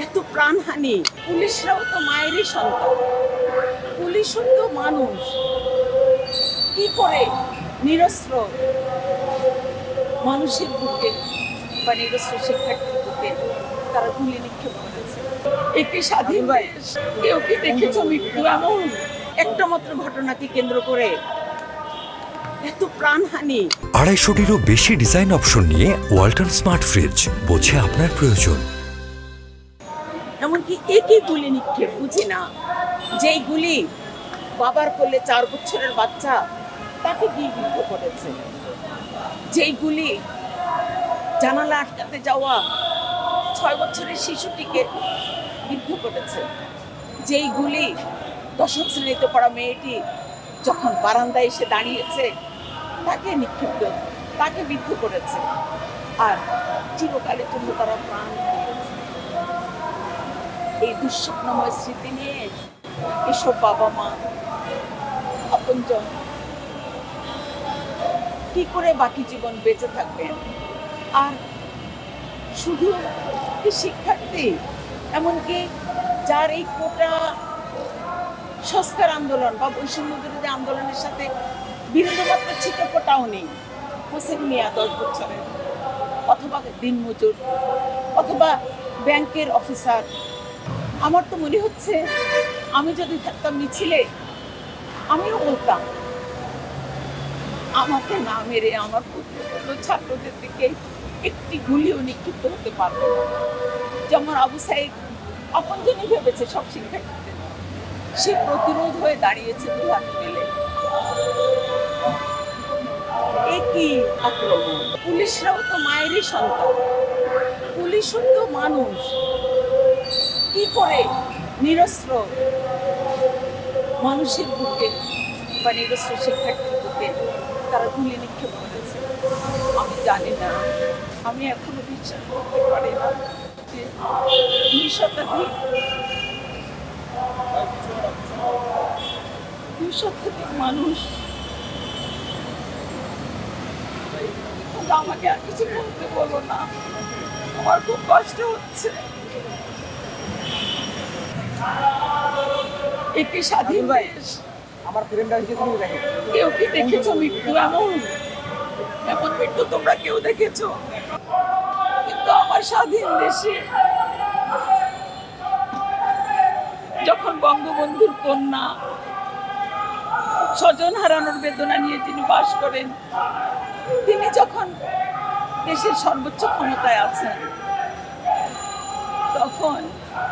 এত প্রাণহানি। পুলিশরাও তো মায়েরই সন্তান, পুলিশও তো মানুষ। কি করে নিরস্ত্র মানুষের বুকে বা নিরস্ত্র শিক্ষার্থীর বুকে তারা গুলি নিক্ষেপ করেছে? একটি স্বাধীন দেশ, কেউ কি দেখেছো মৃত্যু এমন একটা মাত্র ঘটনাকে কেন্দ্র করে এত প্রাণহানি? 250-টিরও বেশি ডিজাইন অপশন নিয়ে ওয়ালটন স্মার্ট ফ্রিজ, বোঝে আপনার প্রয়োজন। এমনকি একই গুলি নিক্ষেপ, বুঝি না, যেই গুলি বাবার কোলে 4 বছরের বাচ্চা তাকে গিয়ে বিদ্ধ করেছে, যেই গুলি জানালা আটকাতে যাওয়া 6 বছরের শিশুটিকে বিদ্ধ করেছে, যেই গুলি 10ম শ্রেণীতে পড়া মেয়েটি যখন বারান্দায় এসে দাঁড়িয়েছে তাকে নিক্ষিপ্ত, তাকে বিদ্ধ করেছে, আর চিরকালের জন্য তারা প্রাণ হারিয়েছে। এই দুঃস্বপ্নময় স্মৃতি নিয়ে এসব বাবা মা আপনজন কি করে বাকি জীবন বেঁচে থাকবেন? আর শুধু শিক্ষার্থী, এমনকি যার এই কোটা সংস্কার আন্দোলন বা বৈষম্য বিরোধী আন্দোলনের সাথে বিন্দুমাত্র ছিটেফোঁটাও নেই। হোসেন মিয়া 10 বছরের, অথবা দিনমজুর, অথবা ব্যাংকের অফিসার। আমার তো মনে হচ্ছে আমি যদি থাকতাম মিছিলে, আমিও বলতাম আমাকে না মেরে আমার পুত্র ছাত্রদের দিকে একটি গুলিও নিক্ষিপ্ত হতে পারবে না। যেমন আবু সাইদ আপনজনই ভেবেছে সব শিক্ষার্থীদের, সে প্রতিরোধ হয়ে দাঁড়িয়েছে দুহাত মেলে। একই আক্রমণ। পুলিশরাও তো মায়েরই সন্তান, পুলিশও তো মানুষ। কি করে নিরস্ত্র মানুষের বুকে বা নিরস্ত্র শিক্ষার্থীর বুকে তারা গুলি নিক্ষেপ করেছে? আমি জানি না, আমি এখনো বিশ্বাস করতে পারি না যে 2 শতাধিক মানুষ। আমাকে আর কিছু বলতে বলো না, আমার খুব কষ্ট হচ্ছে। একটি স্বাধীন দেশ, আমার ফ্রেন্ডরা হচ্ছে তুমি দেখো, কেউ কি দেখেছো মৃত্যু এমন এমন মৃত্যু তোমরা কেউ দেখেছো? কিন্তু আমার স্বাধীন দেশে যখন বঙ্গবন্ধুর কন্যা স্বজন হারানোর বেদনা নিয়ে যিনি বাস করেন, তিনি যখন দেশের সর্বোচ্চ ক্ষমতায় আছেন, তখন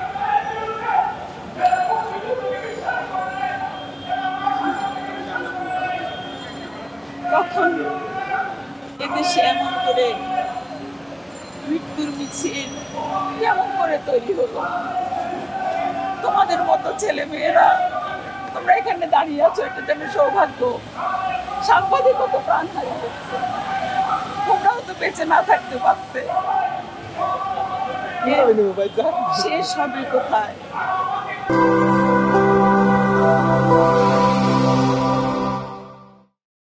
তখন এদেশে এমন করে মৃত্যুর মিছিল কেমন করে তৈরি হলো? তোমাদের মতো ছেলে মেয়েরা তোমরা এখানে দাঁড়িয়ে আছো, এটা যেন সৌভাগ্য। সাংবাদিকও তো প্রাণ হারিয়েছে, তোমরাও তো বেঁচে না থাকতে পারতে। শেষ হবে কোথায়?